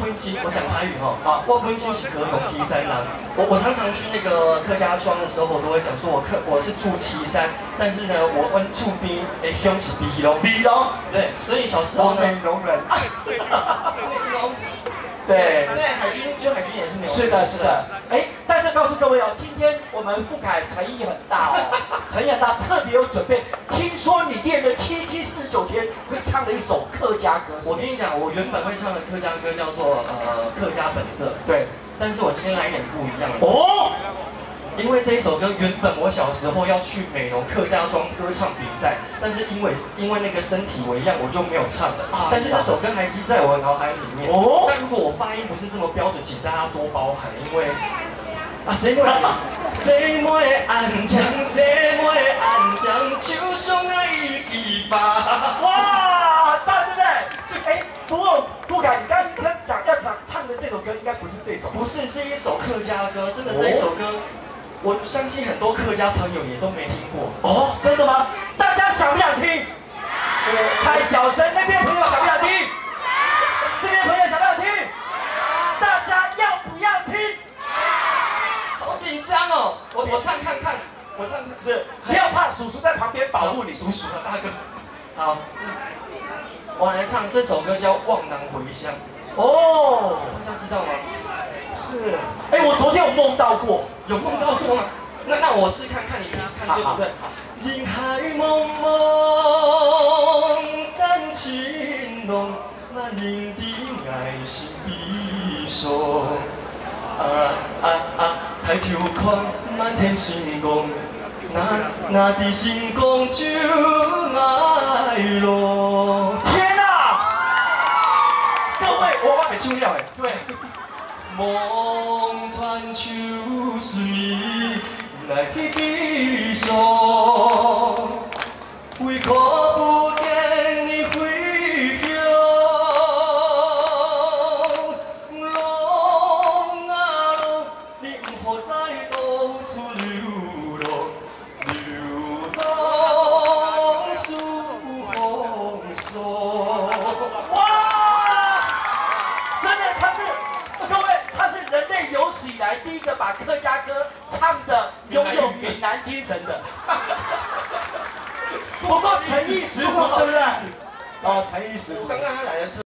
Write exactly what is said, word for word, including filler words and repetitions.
分析，我讲台语哈，啊，我分析是可从岐山人。我我常常去那个客家庄的时候，我都会讲说我客我是住岐山，但是呢，我我住边的乡是鼻龙。 鼻龙。 对，所以小时候呢， 美容人。 美容。 对对，海军只有海军也是美容。 是的，是的。哎，但是告诉各位哦，今天我们富凯诚意很大哦，诚意很大，特别有准备。听说你练了七七四十九天，会唱了一首客家歌。 我跟你讲，我原本会唱的客家歌叫做呃客家本色， 对。 但是我今天来一点不一样的哦， 因为这一首歌原本我小时候要去美容客家庄歌唱比赛，但是因为因为那个身体为恙，我就没有唱了。啊、但是这首歌还记在我的脑海里面。哦，但如果我发音不是这么标准，请大家多包涵，因为啊，谁妹谁妹安江，谁妹安江，就像那一枝花。 哇，对对对，哎，不过富凯，你刚刚讲要讲唱的这首歌，应该不是这首， 不是，是一首客家歌，真的这一首歌。哦，我相信很多客家朋友也都没听过哦，真的吗？大家想不想听？太小声，那边朋友想不想听？这边朋友想不想听？大家要不要听？ 好紧张哦！我我唱看看，我唱唱是，不要怕，叔叔在旁边保护你， 叔叔和大哥。好，我来唱这首歌叫《望南回乡》。哦，大家知道吗？ 是，哎，我昨天有梦到过， 有梦到过吗？那那我试看看，你听看对不对？人海茫茫，等情浓，那人的爱是悲伤。啊啊啊！抬头看，满天星光，那那的星光就爱落。 天哪！各位， 我我袂唱了诶。 对。 望穿秋水来去悲伤，为可不见你回乡。浪啊浪，你不可再到处流浪，流浪诉风霜。 哇！真的，他是各位，他是人类有史以来第一个把客家歌唱着拥有闽南精神的。不过诚意十足，对不对？哦，诚意十足。 刚刚他来的车。